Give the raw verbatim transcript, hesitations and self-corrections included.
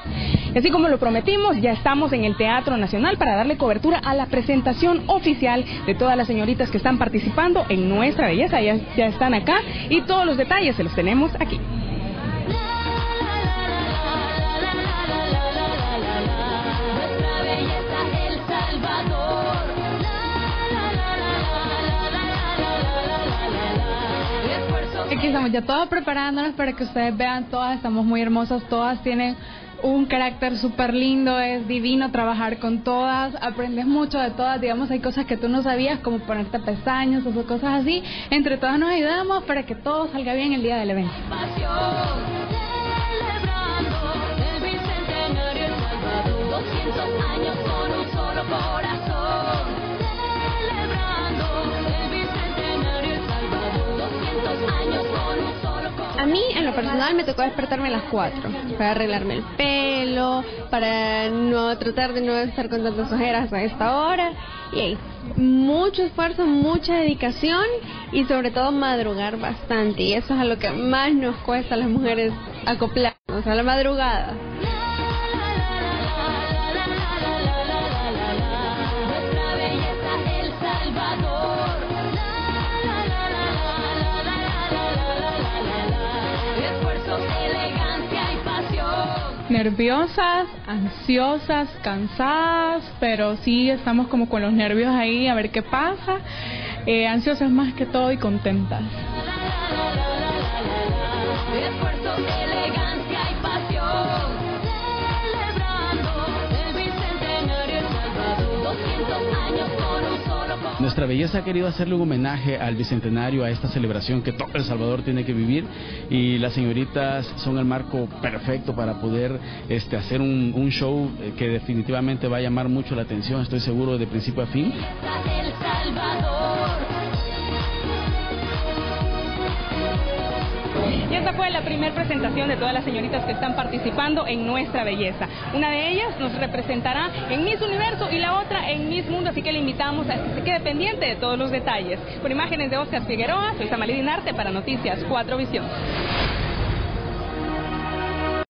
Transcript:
Y así como lo prometimos, ya estamos en el Teatro Nacional para darle cobertura a la presentación oficial de todas las señoritas que están participando en Nuestra Belleza. Ya, ya están acá y todos los detalles se los tenemos aquí. Aquí estamos ya todas preparándonos para que ustedes vean, todas estamos muy hermosas, todas tienen un carácter súper lindo, es divino trabajar con todas, aprendes mucho de todas, digamos, hay cosas que tú no sabías, como ponerte pestañas o cosas así, entre todas nos ayudamos para que todo salga bien el día del evento. A mí, en lo personal, me tocó despertarme a las cuatro para arreglarme el pelo, para no tratar de no estar con tantas ojeras a esta hora. Y ahí, mucho esfuerzo, mucha dedicación y sobre todo madrugar bastante. Y eso es a lo que más nos cuesta a las mujeres acoplarnos, a la madrugada. Nerviosas, ansiosas, cansadas, pero sí estamos como con los nervios ahí a ver qué pasa, eh, ansiosas más que todo y contentas. Nuestra Belleza ha querido hacerle un homenaje al Bicentenario, a esta celebración que todo El Salvador tiene que vivir, y las señoritas son el marco perfecto para poder este, hacer un, un show que definitivamente va a llamar mucho la atención, estoy seguro, de principio a fin. Y esta fue la primera presentación de todas las señoritas que están participando en Nuestra Belleza. Una de ellas nos representará en Miss Universo y la otra en Miss Mundo, así que le invitamos a que se quede pendiente de todos los detalles. Con imágenes de Oscar Figueroa, soy Samalí Dinarte para Noticias cuatro Visión.